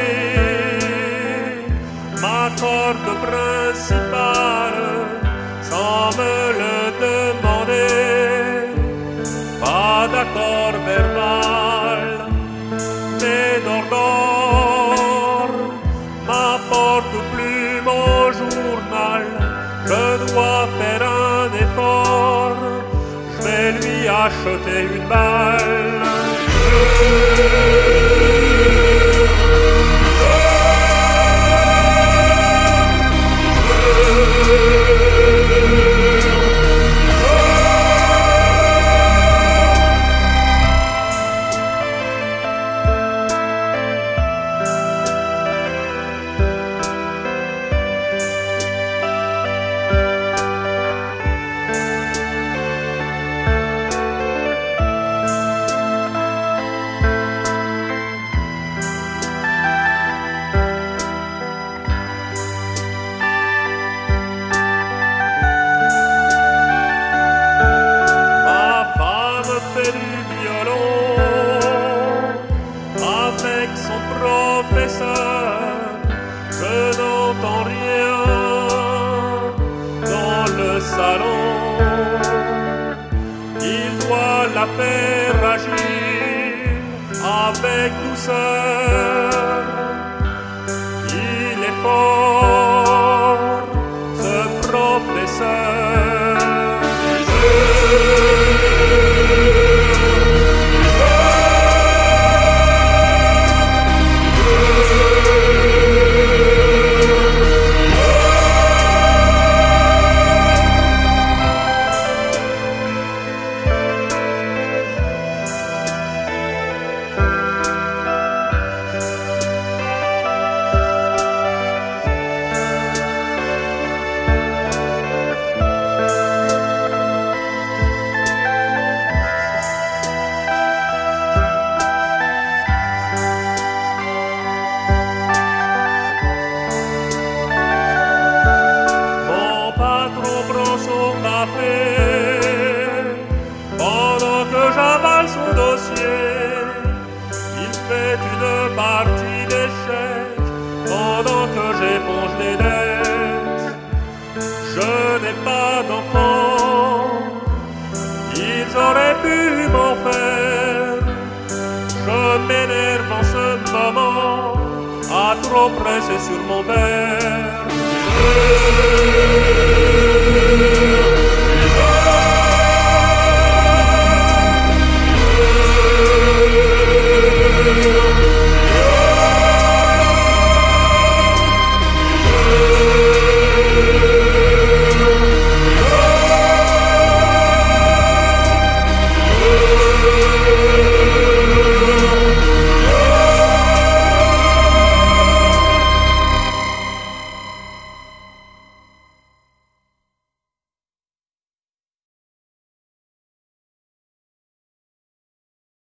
ma corde principale sans me le demander. Pas d'accord verbal, mais d'ordre m'apporte plus mon journal. Je dois faire un effort, je vais lui acheter une balle. Fait du violon avec son professeur. Je n'entends rien dans le salon. Il doit la faire agir avec douceur. Il est fort, ce professeur. Pendant que j'avale son dossier, il fait une partie d'échecs pendant que j'éponge les dettes. Je n'ai pas d'enfant, ils auraient pu m'en faire. Je m'énerve en ce moment à trop presser sur mon verre.